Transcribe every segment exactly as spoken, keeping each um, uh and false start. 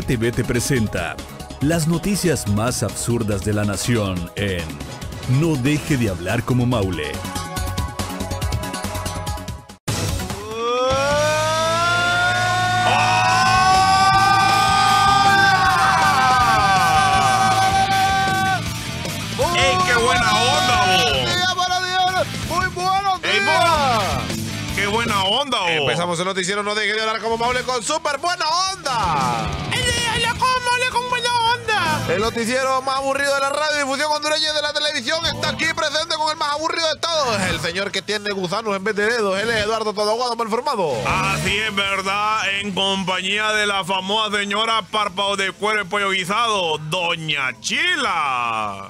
T V te presenta las noticias más absurdas de la nación en No deje de hablar como Maule. ¡Ey, qué buena onda, vos! ¡Días, buenos días! ¡Muy buenos días! ¡Ey, vos! ¡Qué buena onda, vos! Empezamos el noticiero No deje de hablar como Maule con súper buena onda. con buena onda! El noticiero más aburrido de la radiodifusión hondureña y de la televisión está aquí presente con el más aburrido de todos. El señor que tiene gusanos en vez de dedos. Él es Eduardo Todoguado Malformado. Así es, ¿verdad? En compañía de la famosa señora Párpado de Cuero y Pollo Guisado, Doña Chila.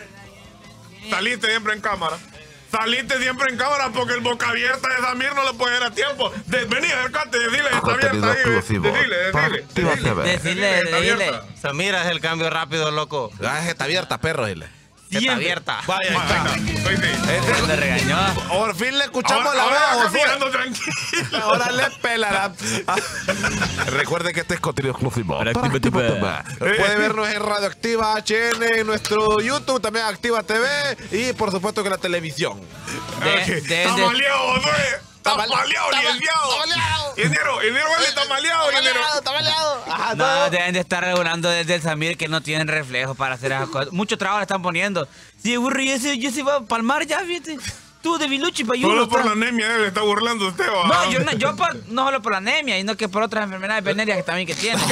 Saliste siempre en cámara. Saliste siempre en cámara porque el boca abierta de Samir no le puede dar a tiempo. De, vení, acercate, decile, está abierta ahí. Decile, decile. Decirle, Está decirle. abierta. Samira es el cambio rápido, loco. Ah, está abierta, perro. Dile. Está abierta. Vaya, Venga, ahí está. soy sí. Te regañó. Por fin le escuchamos Ahora, la ahora voz. caminando tranquilo. Ahora le pelará. Recuerde que este es contenido exclusivo. Para Activa T V. Puede vernos en Radioactiva H N, en nuestro YouTube, también Activa T V y por supuesto que en la televisión. De- Ok. de- Está de- maleado, Josué. Está Está maleado, mal- licenciado. está maleado. Enero, enero, vale, está maleado, enero. Está maleado. Ajá, No, no. deben de estar regulando desde el Samir que no tienen reflejos para hacer esas cosas. Mucho trabajo le están poniendo. Sí, burri, ese, yo se va a palmar ya, fíjate. Tú de Viluchi para Solo ayuda. por la anemia él está burlando usted, va. No, yo no, yo por- no solo por la anemia, sino que por otras enfermedades venéreas que también que tiene.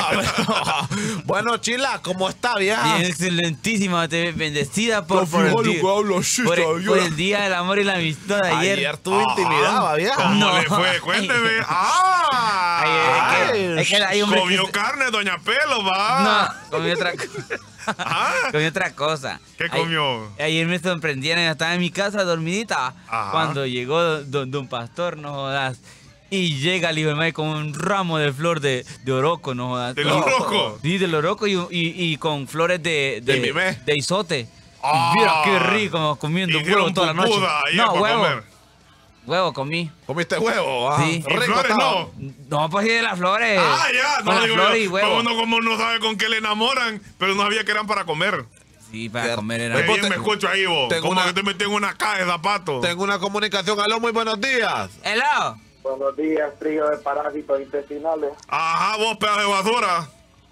Bueno, Chila, ¿cómo está, vieja? Bien, excelentísima, te bendecida por, por, el fíjalo día, que hablo así, por, el, todavía. por el día del amor y la amistad de ayer. Ayer tú intimidabas, vieja. ¿Cómo No. le fue? Cuénteme. ¡Ah! Ay, es que- Ay, es que hay hombres que Comió se- carne, doña Pelo, va. No, comí otra cosa. Ah. Comí otra cosa. ¿Qué Ay- comió? Ayer me sorprendieron, yo estaba en mi casa dormidita. Ajá. Cuando llegó don, don Pastor, no jodas. Y llega el hijo de madre con un ramo de flor de, de oroco, no jodas. ¿Del Y- oroco? Sí, del oroco y, y, y con flores de, de, ¿De mimé? de isote. Ah. Y mira qué rico, comiendo Hicieron huevo toda la noche. pupuda ayer No, para huevo. comer. Huevo comí. ¿Comiste huevo? Ah, Sí. Y rico flores estaba. no. No, pues sí, de las flores. Ah, ya. Con No, las digo flores y yo, huevo. uno como no sabe con qué le enamoran, pero no sabía que eran para comer. Sí, para Ya. comer Qué era. Oye, vos bien te- me escucho ahí, vos. tengo Como una- que te metí en una caja de zapatos. Tengo una comunicación. Aló, muy buenos días. ¡Hello! Buenos días, trío de parásitos intestinales. Ajá, vos, pedazo de basura.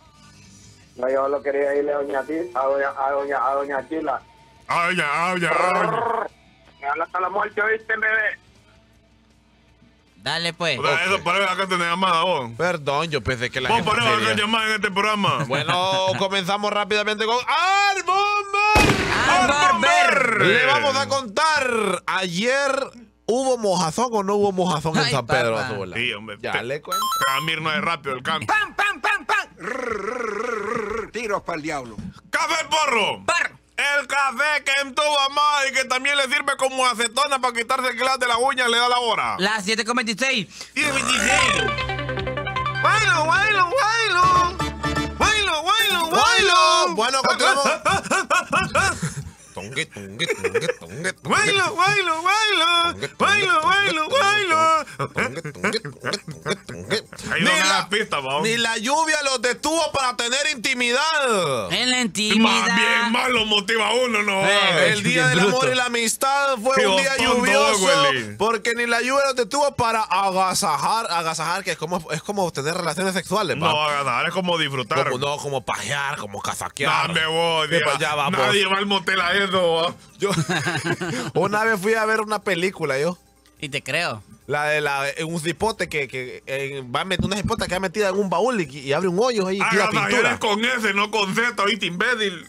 No, yo solo quería irle a doña, Ti- a doña, a doña, a doña Chila. Ay, ya, ay, ya, ay. Me habla hasta la muerte, ¿oíste, bebé? Dale, pues. O sea, eso para ver acá tenés llamada, vos. Perdón, yo pensé que la Vos gente ponés acá sería- llamada en este programa. Bueno, comenzamos rápidamente con Arbomber. ¡Arbomber! Le vamos a contar. Ayer hubo mojazón o no hubo mojazón en Ay, San Pedro papá. Sula. Sí, hombre. Ya Te- le cuento. Camir no es rápido el cambio. ¡Pam, pam, pam, pam! Tiros para el diablo. ¡Café porro! ¡Par! El café que entuba más y que también le sirve como acetona para quitarse el glas de la uña le da la hora. Las siete con veintiséis. Y de veintiséis. ¡Bailo, bailo, bailo! ¡Bailo, bailo, bailo! Bueno, continuamos. Tongue, tongue, tongue, tongue, tongue. ¡Bailo, bailo, bailo! ¡Bailo, bailo, bailo! Tongue, tongue, tongue, tongue, tongue. Ahí Ni no me la- das pista, vamos. Ni la lluvia los detuvo para tener intimidad. En la Más intimidad. bien más lo motiva a uno, ¿no? Eh, El día bien del bruto. amor y la amistad fue Qué un día tonto, lluvioso Willy. porque ni la lluvia los detuvo para agasajar, agasajar que es como es como tener relaciones sexuales, No, ¿va? agarrar es como disfrutar. Como, no, como pajear, como casaquear. Dame vos, Sí, ya. pues ya vamos. Nadie va al motel a eso, ¿va? Yo una vez fui a ver una película yo. Y te creo. La de la en un cipote que, que eh, va a meter una cipota que va metida en un baúl y, y abre un hoyo ahí y tira Agarrar pintura. es con S, no con Z, ¿oíste, imbécil?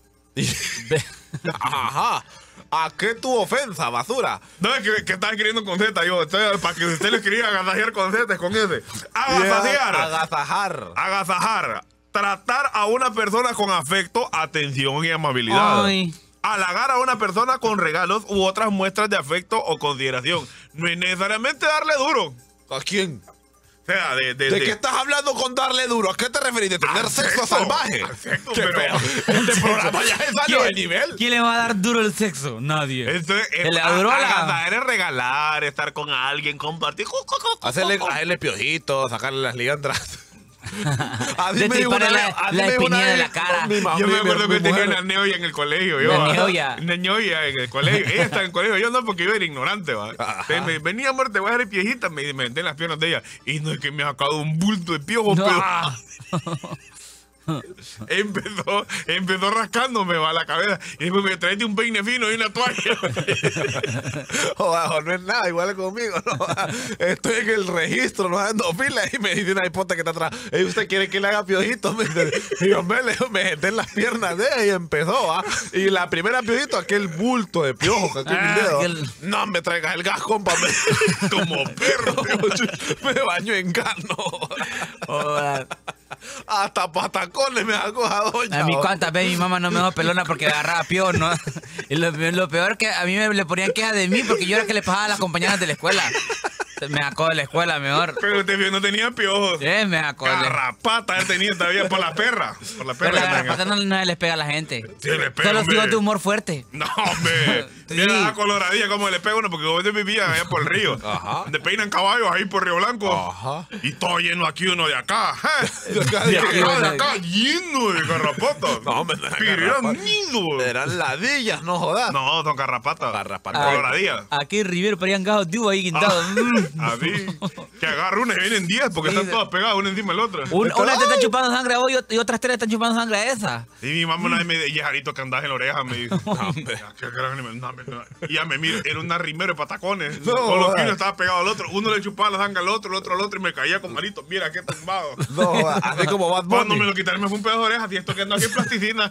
Ajá. ¿A qué tu ofensa, basura? No, es que, que estás escribiendo con Z, yo. Estoy- para que usted le escriba agasajear con Z, es con S. Agasajear. Agasajar. Agasajar. Tratar a una persona con afecto, atención y amabilidad. Ay. Halagar a una persona con regalos u otras muestras de afecto o consideración. No es necesariamente darle duro. ¿A quién? O sea, de... ¿De, ¿De de- qué estás hablando con darle duro? ¿A qué te referís? ¿De tener Al sexo sexo, salvaje? al sexo, Qué pero- feo. Este programa ya se salió de nivel. ¿Quién le va a dar duro el sexo? Nadie. Esto es, Se le a- adoró la- agasajar es regalar, estar con alguien, compartir. Hacerle, hacerle piojitos, sacarle las liandras. Así Le me dijo una triparon vez- la, así la me dijo una espinilla de vez la cara. mi mamá, Yo me mi- acuerdo mi que tenía mujer. una neoya en el colegio. Yo, La va. neoya. Una neoya en el colegio. Ella estaba en el colegio. Yo no, porque yo era ignorante, va. Entonces me venía, amor, te voy a dar piejita. Me, me metí en las piernas de ella. Y no es que me ha sacado un bulto de piojos, No. pero... empezó, empezó rascándome va, la cabeza. Y después me traete un peine fino y una toalla. Joder, no es nada, igual conmigo, ¿no? Estoy en el registro, no dando filas y me dice una hipota que está atrás. ¿Y usted quiere que le haga piojito? Me dice, y yo me, le- me senté en las piernas de ella y empezó, ¿ah? Y la primera piojito, aquel bulto de piojo que aquí en mi Ah, dedo. aquel- No me traigas el gas, compa. Me- Como perro. me baño en gano. Joder. Hasta patacones me sacó a doña. A mí ¿no? cuántas veces mi mamá no me dejó pelona porque agarraba piojos, ¿no? Y lo, lo peor que a mí me le ponían quejas de mí porque yo era que le pagaba a las compañeras de la escuela. Me sacó de la escuela mejor. Pero usted vio, no tenía piojos. Sí, me sacó de... Garrapata él tenía todavía por la perra. Por la Pero perra. la que garrapata tenía. no, no se les pega a la gente. Sí, le pega, Solo hombre. sigo tu humor fuerte. No, hombre. Sí. Mira la coloradilla como le pega uno, porque vos vivías allá por el río. Ajá. Donde peinan caballos ahí por Río Blanco. Ajá. Y todo lleno aquí uno de acá. ¿eh? De acá, De de acá, aquí, de bueno. acá, lleno de garrapatas. No, hombre, no era Pero eran garrapata. nidos. Eran ladillas, no jodas. No, son garrapatas. Garrapatas. Coloradillas. Aquí en Rivero parían gajos de uva ahí guindados. Mm. Así. Que agarra una y vienen diez porque Sí, están de- todas pegadas una encima de la otra. Un- Esto- una te está ¡ay! chupando sangre a vos y ot- y otras tres están chupando sangre a esa. Y mi mamá una vez me dice, Yejarito, que andas en la oreja, me dice. No, hombre. ¿qué gran animal? No, hombre, no. Y ya me miro, era un arrimero de patacones. No, Con los joder. pinos estaba pegado al otro. Uno le chupaba la sangre al otro, el otro al otro y me caía con malito. Mira, qué tumbado. No jodas. Así como Bad Cuando me Bunny. lo quitaron me fue un pedazo de oreja y esto que anda aquí en plasticina.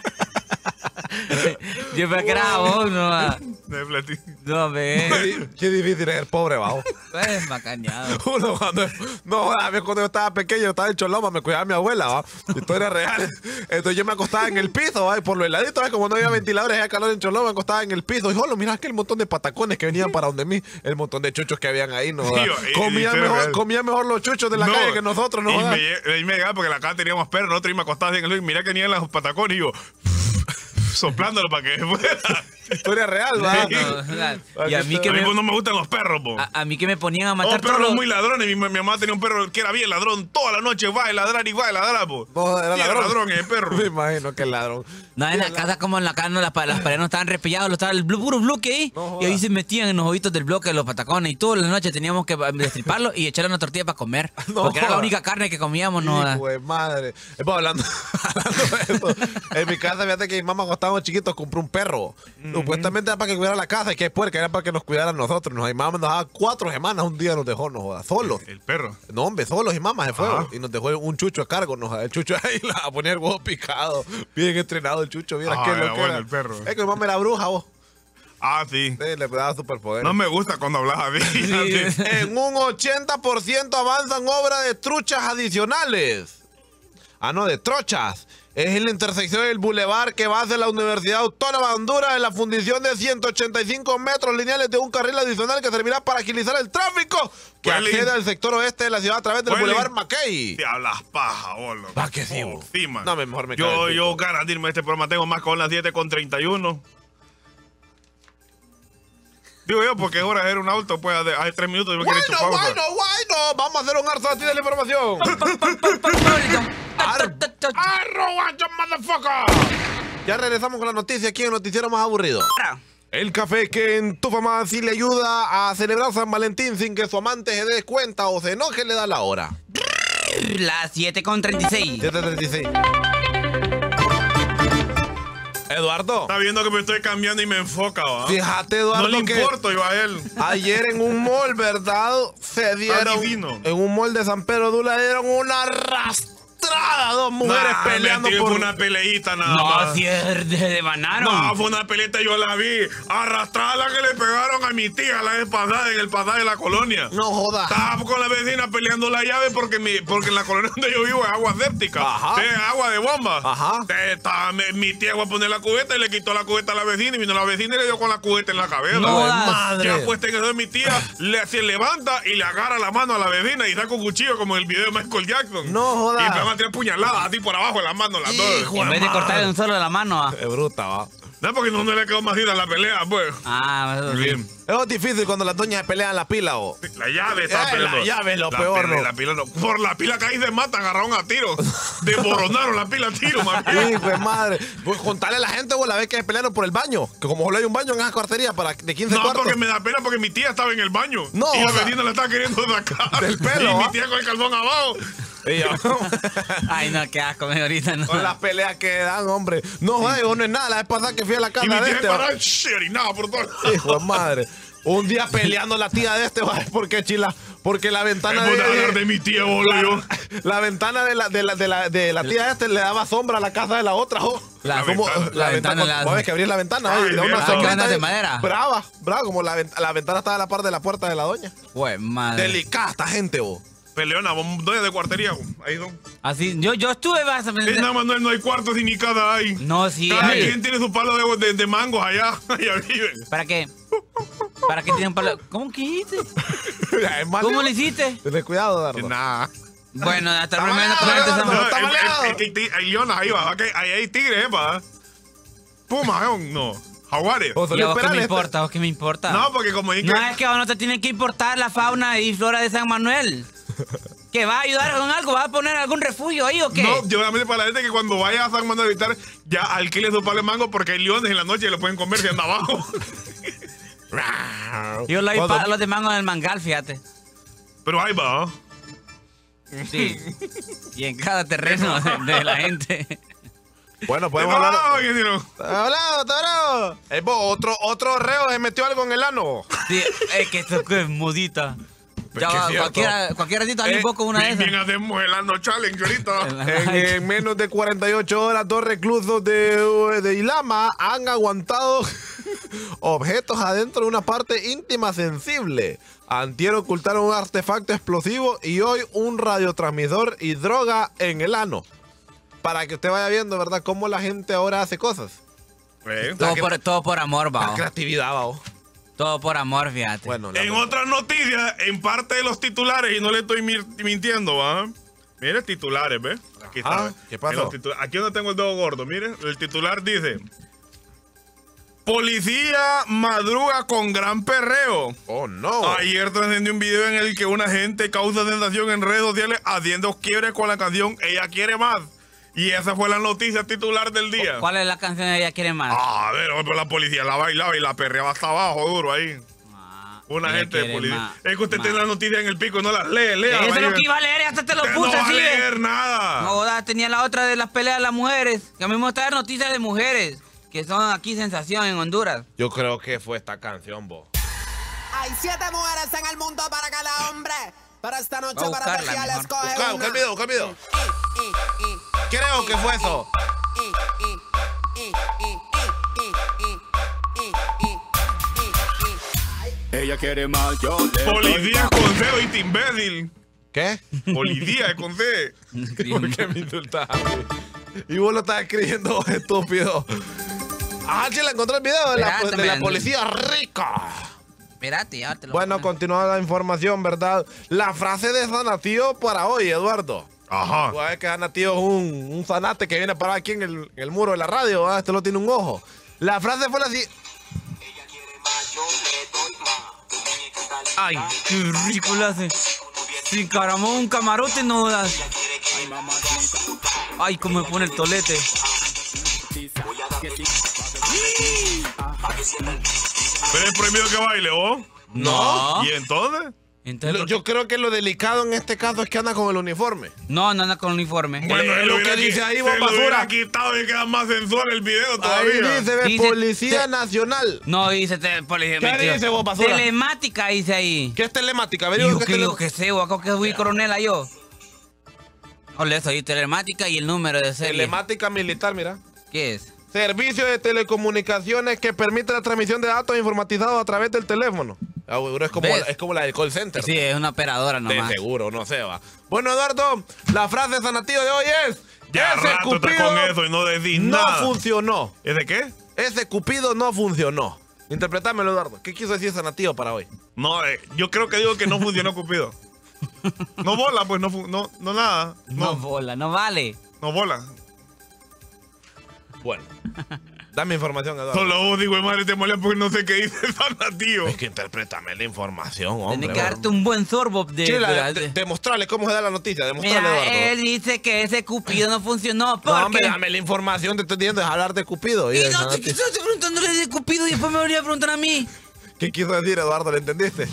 Yo pensé que era vos, no. ah. De plasticina. No, ve. Qué, qué difícil es el pobre, bajo. Pues macaneado. Uno cuando, no, a mí cuando yo estaba pequeño, yo estaba en Choloma, me cuidaba mi abuela, ¿va? Historia real. Entonces yo me acostaba en el piso, ¿va? Y por lo heladito, ¿va? Como no había ventiladores, había calor en Choloma, me acostaba en el piso. Y solo, mira aquel montón de patacones que venían para donde mí, el montón de chuchos que habían ahí, ¿no? Tío, y- Comían y- mejor, real. comían mejor los chuchos de la No, calle que nosotros, ¿no? Y jodas? me, lle- y me llegaba porque en la casa teníamos perros, nosotros y me acostaba así en el suelo y mira que venían los patacones y yo soplándolo para que fuera. Historia real, ¿va? Sí. No, y a mí que A mí me, pues no me gustan los perros, po. a, a mí que me ponían a Oh, matar perros todos los- muy ladrones. Mi, mi mamá tenía un perro que era bien ladrón. Toda la noche va a ladrar y va a ladrar, po. No, era Sí, ladrón. ladrón el perro. Me imagino que el ladrón. No, en la casa como en la casa no, las, pa- las paredes no estaban repilladas, lo estaba el blo- puro bloque ahí. No y ahí jodas. se metían en los ojitos del bloque de los patacones. Y todas las noches teníamos que destriparlo y echarle una tortilla para comer. No porque era la jodas. única carne que comíamos, no. Hijo de madre. Eh, pues, hablando, hablando de eso, en mi casa, fíjate que mi mamá cuando estábamos chiquitos compró un perro. Supuestamente era para que cuidara la casa y que es puerca, era para que nos cuidara a nosotros. Nos, mi mamá nos daba cuatro semanas, un día nos dejó, nos joda, solos. El perro. No, hombre, solos y mamá se fue. Ajá. Y nos dejó un chucho a cargo. Nos, el chucho ahí la a poner huevo picado. Bien entrenado el chucho. Mira Ah, qué era lo que bueno era. el perro. Es que mi mamá era bruja, vos. Ah, sí. Sí, le daba superpoderes. No me gusta cuando hablas así. Sí. En un ochenta por ciento avanzan obras de truchas adicionales. Ah, no, de trochas. Es en la intersección del bulevar que va hacia la Universidad Autónoma de Honduras en la fundición de ciento ochenta y cinco metros lineales de un carril adicional que servirá para agilizar el tráfico que Huele. accede al sector oeste de la ciudad a través del Huele. bulevar Mackay. Te hablas paja, boludo. Va que sí, vos. Sí, man. No, mejor me Yo, cae el yo pico. ganas de irme a este programa. Tengo más con las siete con treinta y uno. Digo yo, porque es hora de hacer un auto, pues hace hace tres minutos yo me quiero Bueno, echar pausa. bueno, bueno. Vamos a hacer un arzo de la información. ¡Arroba, you motherfucker! Ya regresamos con la noticia aquí en el noticiero más aburrido. El café que en tu fama sí le ayuda a celebrar San Valentín sin que su amante se dé cuenta o se enoje le da la hora. Las siete con treinta y seis. siete treinta y seis. Eduardo, Está viendo que me estoy cambiando y me enfoca, ¿va? fíjate No Eduardo le que importo yo a él. ayer en un mall, ¿verdad? Se dieron, divino. en un mall de San Pedro Dula dieron una arrastrada a dos mujeres Nah, peleando mentira, por... Fue una peleita nada No, más. si es de, de banaron. No, fue una peleita, yo la vi. Arrastrada la que le pegaron a mi tía la vez pasada en el pasaje de la colonia. No jodas. Estaba con la vecina peleando la llave porque mi, porque en la colonia donde yo vivo es agua séptica. Ajá. Es agua de bomba. Ajá. Entonces, estaba- mi, mi tía fue a poner la cubeta y le quitó la cubeta a la vecina y vino la vecina y le dio con la cubeta en la cabeza. No jodas. Madre. Ya puesta en eso de mi tía, le, se levanta y le agarra la mano a la vecina y saca un cuchillo como en el video de Michael Jackson. No jodas. Y empiezan a tirar puñaladas así por abajo de las manos las dos. Hijo En vez de cortarle un solo de la mano. ah. Es bruta, va. No, porque no, no le quedó más gira la pelea, pues. Ah, eso sí. Bien. Es difícil cuando las doñas se pelean la pila, o. La llave está Eh, peleando. la llave es lo La peor, pila- ¿no? la pila no. Por la pila que ahí se matan, agarraron a tiros. Desmoronaron la pila a tiros, man. Hijo de madre. Pues contarle a la gente, vos la vez que se pelearon por el baño. Que como solo hay un baño en esa cuartería para de quince No, cuartos. porque me da pena porque mi tía estaba en el baño. No, y o la sea, vecina la estaba queriendo sacar. del pelo, Y mi ¿ah? tía con el calzón abajo. Y yo, Ay, no, qué asco, me ahorita no. con las peleas que dan, hombre. No, joder, no es nada. La vez pasada que fui a la Y casa mi de tía este. parada, shh, orinaba por todo. Hijo de madre. Un día peleando la tía de este, ¿sabes por qué, Chila? Porque la ventana Hemos de de, hablar de mi tía, boludo. la ventana de la, de la, de la, de la tía de este le daba sombra a la casa de la otra, ¿jo? La Como- ventana. la La ventana, ventana, la- vos ves que abrir la ventana, Ay, ¿eh? Y da una Dios. sombrita ¿Qué andas de ahí. madera? Brava, brava, como la, vent- la ventana estaba a la par de la puerta de la doña. Pues madre. Delicada esta gente, vos. Peleona, vos, doña de cuartería. Ahí son. Así, yo, yo estuve, vas a Es nada, Manuel, no hay cuartos ni cada hay. No, sí. Cada hay. quien tiene su palo de, de, de mangos allá. Allá viven. ¿Para qué? ¿Para qué tienen palo? ¿Cómo que hiciste? Es mal. ¿Cómo le hiciste? Ten cuidado, Dardo. Nah. Bueno, hasta el Está momento mal, con está No, mal. esta- está es- maleado. es- es que hay ti- hay leonas ahí, va. que Ahí hay tigres, pa. Pumas, ¿eh? No. Jaguares. O ¿Y salió a vos qué Perales, me este. importa? ¿A vos qué me importa? No, porque como dije No que- es que a vos no te tiene que importar la fauna y flora de San Manuel. ¿Que va a ayudar con algo? ¿Va a poner algún refugio ahí o qué? No, yo realmente para la gente que cuando vaya a San Manuel a visitar, ya alquile su palo de mango porque hay leones en la noche y lo pueden comer si anda abajo. Yo lo vi Cuando- palos de mango en el mangal, fíjate. Pero ahí va. Sí. Y en cada terreno de, de la gente. Bueno, podemos hablar. No, que si no. Está hablado, está hablado. Eh, vos, otro, otro reo se metió algo en el ano. Sí, es que esto es modita. Ya que es va, cierto. cualquiera, cualquier ratito hay Eh, un poco una de Bien, esas. bien hacemos el ano challenge ahorita. En, en menos de cuarenta y ocho horas, dos reclusos de, de Ilama han aguantado objetos adentro de una parte íntima sensible. Antier ocultaron un artefacto explosivo y hoy un radiotransmisor y droga en el ano. Para que usted vaya viendo, ¿verdad? Cómo la gente ahora hace cosas. Eh, Todo por, todo por amor, La va. creatividad, va. Todo por amor, fíjate. Bueno, la En verdad. otras noticias, en parte de los titulares, y no le estoy mir- mintiendo, ¿va? Mire, titulares, ¿ves? Aquí está. Ah, ¿ve? ¿qué pasó? En los titu- Aquí donde tengo el dedo gordo, mire. El titular dice: Policía madruga con gran perreo. Oh, no. Ayer trascendió un video en el que una gente causa sensación en redes sociales haciendo quiebres con la canción Ella Quiere Más. Y esa fue la noticia titular del día. ¿Cuál es la canción de Ella Quiere Más? Ah, a ver, pues la policía la bailaba y la perreaba hasta abajo, duro ahí. Ah, Una Ella gente de Quiere policía. Más. Es que usted Más. tiene la noticia en el pico y no las lee, lea. Eso es lo vaya. que iba a leer y hasta te lo Usted puse no va a así. ¿ves? leer nada. No, jodas, tenía la otra de las peleas de las mujeres. Que a mí me gusta dar noticias de mujeres. Que son aquí sensación en Honduras. Yo creo que fue esta canción, vos. Hay siete mujeres en el mundo para cada hombre. Pero esta noche Voy a para buscarla Bejía les mejor. coge Busca, busca una. el video, busca el video. Eh, eh, eh, Creo que fue eso. eh, eh, eh, eh, eh, eh, eh, eh, eh, eh. Ella quiere más, yo le doy Policía más. con C, oíste, imbécil. ¿Qué? Policía con C. ¿Por qué me insultas a mí? Y vos lo estás escribiendo, estúpido. Ah, sí, le encontré el video de la, Espérate, de la man. policía rica. Espérate, ya te lo Bueno, continúa la información, ¿verdad? La frase de Sanatío para hoy, Eduardo. Ajá. Tú sabes que Sanatío es un, un zanate que viene parado aquí en el, en el muro de la radio, ¿verdad? Este lo tiene un ojo. La frase fue la así. Ay, qué ridículo hace. Sin caramón, un camarote no das. Ay, cómo me pone el tolete. Pero es prohibido que baile, ¿oh? No. ¿Y entonces? Entonces, Lo- ¿por qué? yo creo que lo delicado en este caso es que anda con el uniforme. No, no anda con uniforme. Bueno, es él lo hubiera que dice qui- ahí, se vos, lo hubiera basura. quitado y queda más sensual el video Ahí todavía. dice, ve, Dice- Policía te- Nacional. No, dice te, policía. ¿Qué metido. dice vos, basura? Telemática dice ahí. ¿Qué es telemática? Averigua Dijo qué que es digo tele- que sé, o acá que fui coronela yo. Ole, eso ahí, telemática y el número de serie. telemática militar, mira. ¿Qué es? Servicio de telecomunicaciones que permite la transmisión de datos informatizados a través del teléfono. Ah, bueno, es como, ¿Ves? la, es como la del call center. Sí, es una operadora de nomás. seguro, no sé, va. Bueno, Eduardo, la frase sanativa de hoy es... Ya ese rato estás cupido con eso y no decís no nada. funcionó. ¿Es de qué? Ese cupido no funcionó. Interpretámelo, Eduardo. ¿Qué quiso decir sanativo para hoy? No, eh, yo creo que digo que no funcionó Cupido. No bola, pues, no, fu- no, no nada. No No, bola, no vale. no bola. Bueno. Dame información, Eduardo. Solo vos, digo, madre, te molesta porque no sé qué dice Sana, tío. Es que interprétame la información, hombre. Tienes que darte un buen sorbo de... Chila, de la- de- demostrarle cómo se da la noticia. Demostrarle, Mira, Eduardo. él dice que ese Cupido no funcionó porque... No, hombre, dame la información. Te estoy diciendo es hablar de Cupido. Y de no, esa te noticia. estoy preguntándole de Cupido y después me volví a preguntar a mí. ¿Qué quiso decir, Eduardo? ¿Le entendiste?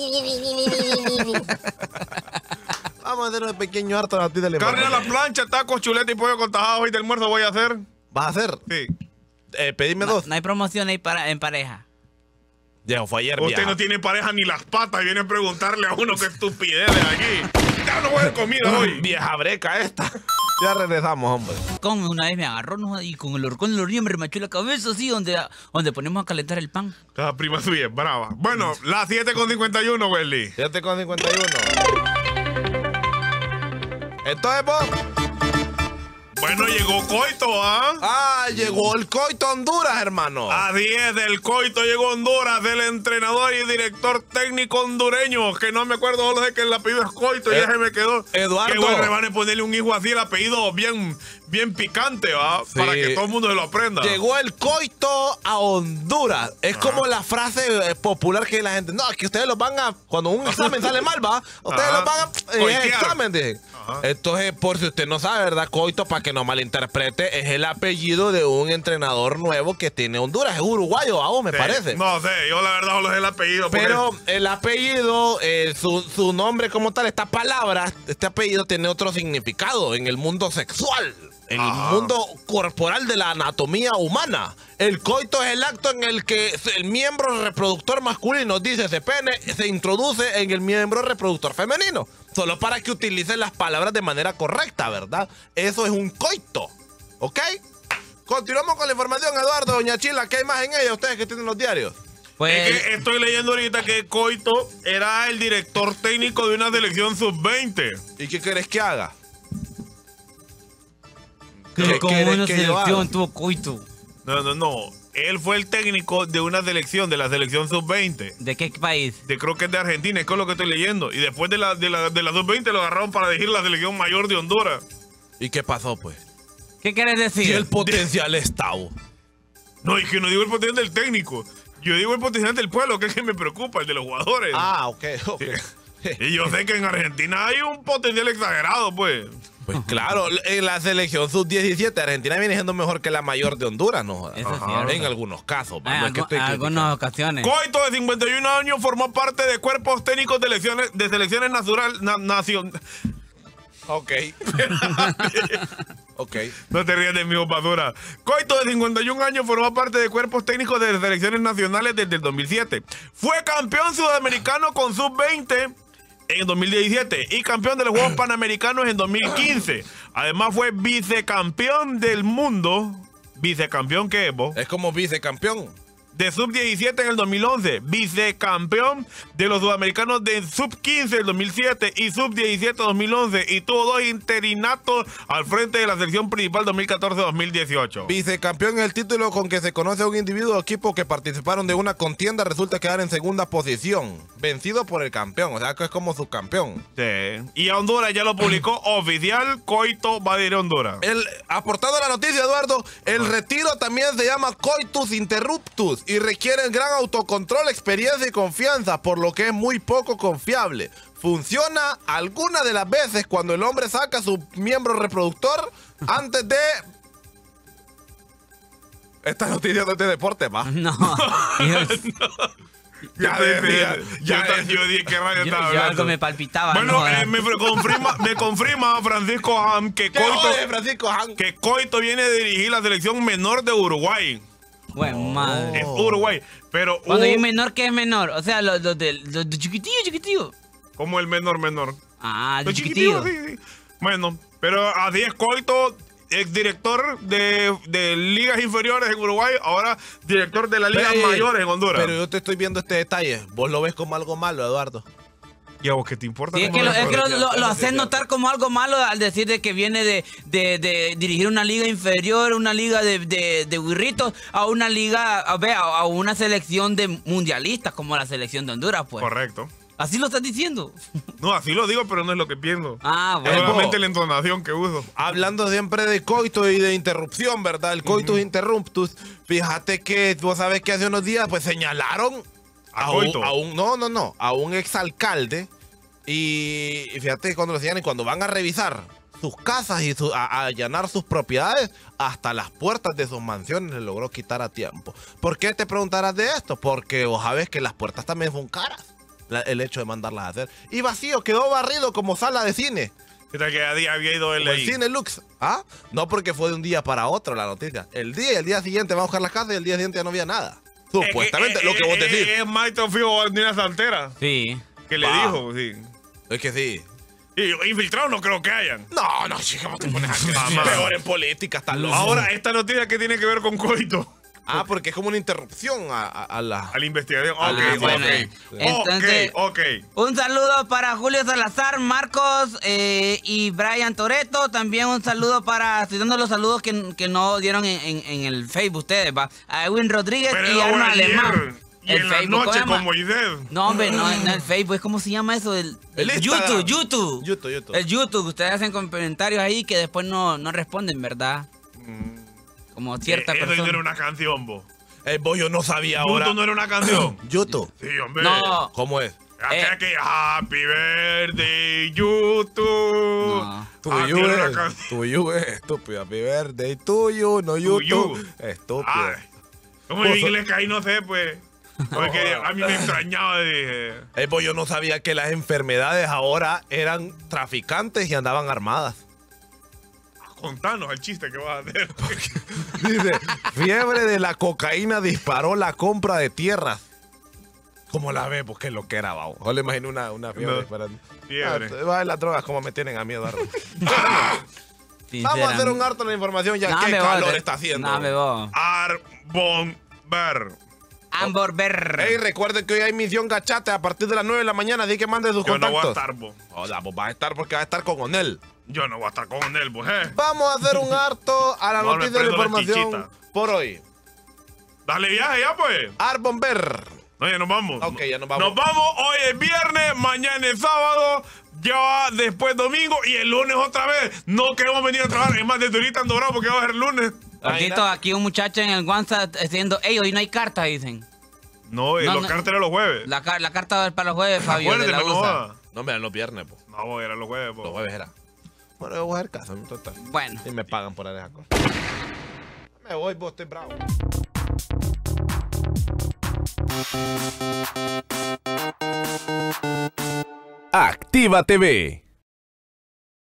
Vamos a hacer un pequeño harto a ti de la Carne a la información. plancha, tacos, chuleta y pollo con tajado. Hoy de almuerzo voy a hacer. ¿Vas a hacer? Sí. Eh, pedime No, dos. no hay promoción ahí para, en pareja. Ya, fue ayer, Usted vieja. no tiene pareja ni las patas y viene a preguntarle a uno qué estupidez de aquí. Ya no voy a hacer comida hoy. Vieja breca esta. Ya regresamos, hombre. Como una vez me agarró, ¿no? Y con el horcón del hornillo me remachó la cabeza así, donde, donde ponemos a calentar el pan. La prima suya es brava. Bueno, las siete con cincuenta y uno, Wesley. siete con cincuenta y uno. Entonces, vos. Bueno, llegó Coito, ¿ah? Ah, llegó el Coito a Honduras, hermano. A diez del Coito llegó Honduras, del entrenador y director técnico hondureño, que no me acuerdo solo de que el apellido es Coito, Eh, ya se me quedó. Eduardo. Qué bueno, le van a ponerle un hijo así, el apellido bien, bien picante, ¿va? Sí. Para que todo el mundo se lo aprenda. Llegó el Coito a Honduras. Es como la frase eh, popular que la gente. No, es que ustedes lo van a. Cuando un examen sale mal, va. Ustedes Ajá. lo van a. Eh, Coitear. examen, dicen. Ajá. Entonces, por si usted no sabe, ¿verdad? Coito, para que no malinterprete, es el apellido de un entrenador nuevo que tiene Honduras. Es uruguayo, aún me Sí. parece. No sé, yo la verdad solo sé el apellido. porque- Pero el apellido, eh, su, su nombre como tal, esta palabra, este apellido tiene otro significado en el mundo sexual, en Ajá. el mundo corporal de la anatomía humana. El coito es el acto en el que el miembro reproductor masculino, dice ese pene, se introduce en el miembro reproductor femenino. Solo para que utilicen las palabras de manera correcta, ¿verdad? Eso es un coito, ¿ok? Continuamos con la información, Eduardo, doña Chila. ¿Qué hay más en ella, ustedes que tienen los diarios? Pues, Es que estoy leyendo ahorita que Coito era el director técnico de una selección sub veinte. ¿Y qué querés que haga? que ¿qué como querés una que yo selección haga? tuvo Coito. No, no, no. Él fue el técnico de una selección, de la selección sub veinte. ¿De qué país? De, creo que es de Argentina, es con lo que estoy leyendo. Y después de la, de la, de la sub veinte lo agarraron para dirigir la selección mayor de Honduras. ¿Y qué pasó, pues? ¿Qué quieres decir? Si el potencial está. bo. No, y que no digo el potencial del técnico. Yo digo el potencial del pueblo, que es el que me preocupa, el de los jugadores. Ah, ok, ok. Y yo sé que en Argentina hay un potencial exagerado, pues. Pues claro, en la selección sub diecisiete, Argentina viene siendo mejor que la mayor de Honduras, ¿no? Eso es Ajá. cierto. En algunos casos. Ah, no es que algu- estoy criticando. algunas ocasiones. Coito, de cincuenta y un años, formó parte de cuerpos técnicos de selecciones, de selecciones natural, na- nación. Ok. ok. No te rías de mi basura. Coito, de cincuenta y un años, formó parte de cuerpos técnicos de selecciones nacionales desde el dos mil siete. Fue campeón sudamericano con sub veinte en dos mil diecisiete y campeón de los Juegos Panamericanos en dos mil quince. Además fue vicecampeón del mundo. ¿Vicecampeón qué es, vos? Es como vicecampeón. De sub diecisiete en el dos mil once, vicecampeón de los sudamericanos de sub quince en el dos mil siete y sub diecisiete dos mil once, y tuvo dos interinatos al frente de la selección principal dos mil catorce dos mil dieciocho. Vicecampeón es el título con que se conoce a un individuo o equipo que participaron de una contienda, resulta quedar en segunda posición, vencido por el campeón, o sea que es como subcampeón. Sí. Y a Honduras ya lo publicó oficial, Coito va a ir a Honduras. El, aportando a la noticia, Eduardo, el retiro también se llama coitus interruptus y requiere gran autocontrol, experiencia y confianza, por lo que es muy poco confiable. Funciona algunas de las veces cuando el hombre saca su miembro reproductor antes de... Esta noticia no es de deporte, va. No. Dios, Ya Yo decía, decía, ya, ya- yo dije que radio yo, estaba yo hablando. algo me palpitaba. Bueno, no, eh, me, confirma, me confirma Francisco Ham que ¿Qué Coito, oye, Francisco Han? que Coito viene a dirigir la selección menor de Uruguay. Bueno, madre. Es Uruguay. Pero Cuando hubo- hay menor, ¿qué es menor? O sea, los, los de, los de chiquitillo, chiquitillo. como el menor menor. Ah, Los de chiquitillo. chiquititos, sí, sí. Bueno, pero así es Coito, exdirector de, de ligas inferiores en Uruguay, ahora director de las ligas Pero, mayores en Honduras. Pero yo te estoy viendo este detalle. Vos lo ves como algo malo, Eduardo. ¿Y a vos qué te importa? Sí, es cómo que, lo, lo es que lo, pones? lo, lo hacen notar como algo malo al decir de que viene de, de, de dirigir una liga inferior, una liga de, de, de guirritos, a una liga, a, ver, a, a una selección de mundialistas como la selección de Honduras, pues. Correcto. ¿Así lo estás diciendo? No, así lo digo, pero no es lo que pienso. Ah, Es bueno. solamente la entonación que uso. Hablando siempre de coito y de interrupción, ¿verdad? El coitus uh-huh. interruptus. Fíjate que vos sabés que hace unos días pues señalaron a, a, coito. un, a un no, no, no, a un exalcalde y, y fíjate que cuando lo señalan, cuando van a revisar sus casas y su, a, a allanar sus propiedades, hasta las puertas de sus mansiones le logró quitar a tiempo. ¿Por qué te preguntarás de esto? Porque vos sabés que las puertas también son caras. La, el hecho de mandarlas a hacer. Y vacío, quedó barrido como sala de cine. ¿Qué tal que había ido él ahí? El Cine Lux. ¿Ah? No, porque fue de un día para otro la noticia. El día y el día siguiente va a buscar las casas y el día siguiente ya no había nada. Supuestamente, eh, eh, lo que vos decís. Es Maestro Fijo de una Saltera. Sí. Que le Va. dijo, sí. Es que sí. Y infiltrados no creo que hayan. No, no, chica, ¿cómo te pones aquí? Mamá. Peor en política, está loco. Ahora, esta noticia que tiene que ver con coito. Ah, porque es como una interrupción a, a, a la... A la investigación. Ah, Ok, bueno, ok. entonces- Ok, ok. Un saludo para Julio Salazar, Marcos eh, y Brian Toretto. También un saludo para, estoy dando los saludos que, que no dieron en, en- en el Facebook ustedes, va. A Edwin Rodríguez Pero y lo Arno ayer. Alemán. Y en la Facebook, noche ¿cómo con se llama? Moisés. No, hombre, no, no el Facebook, ¿cómo se llama eso? El, El el Instagram. YouTube, YouTube. YouTube, YouTube. El YouTube, ustedes hacen comentarios ahí que después no, no responden, ¿verdad? Como cierta Eh, Eso no persona. era una canción, vos. El bollo no sabía ahora. ¿YouTube no era una canción? YouTube. Sí, hombre. No. ¿Cómo es? Aquella Eh. que Happy Birthday, YouTube. No. Ah, Tuyo tiene una es, canción. tuyo es estúpido. Happy birthday tuyo, no To YouTube. you. Estúpido. Ay, como en Vos- inglés que ahí no sé, pues. Porque a mí me extrañaba, dije. El bollo no sabía que las enfermedades ahora eran traficantes y andaban armadas. Contanos el chiste que vas a hacer. Dice, fiebre de la cocaína disparó la compra de tierras. ¿Cómo la ves? Pues qué lo que era, babo. Yo le imagino una, una fiebre No, disparando. fiebre. Ah, va, las drogas como me tienen a mí, Eduardo. Sinceramente. Vamos a hacer un harto de la información ya. No, ¿Qué me calor voy. está haciendo? No, me voy. Arbomber. Ambor Ver. Ey, recuerden que hoy hay misión gachate a partir de las nueve de la mañana. Así que mande sus Yo no contactos. voy a estar, vos. Hola, pues va a estar porque va a estar con Onel. Yo no voy a estar con él, pues, eh. Vamos a hacer un harto a la No, me noticia de la prendo la información chichita. por hoy. Dale viaje ya, pues. Arbomber. No, ya nos vamos. Ok, ya nos vamos. Nos vamos. Hoy es viernes, mañana es sábado, ya después domingo y el lunes otra vez. No queremos venir a trabajar. Es más, desde ahorita ando bravo porque va a ser el lunes. Ahorita aquí un muchacho en el WhatsApp diciendo, ey, hoy no hay carta, dicen. No, y No, los no. carteles los jueves. La, car- la carta para los jueves, Fabio, de Acuérdate, la no U S A. jodas. No, me dan los viernes, pues. No, voy a ir a los jueves, po. Los jueves era. Bueno, yo voy a hacer caso, en total. Bueno. Y me pagan por hacer esa cosa. Me voy, vos, estoy bravo. Activa T V.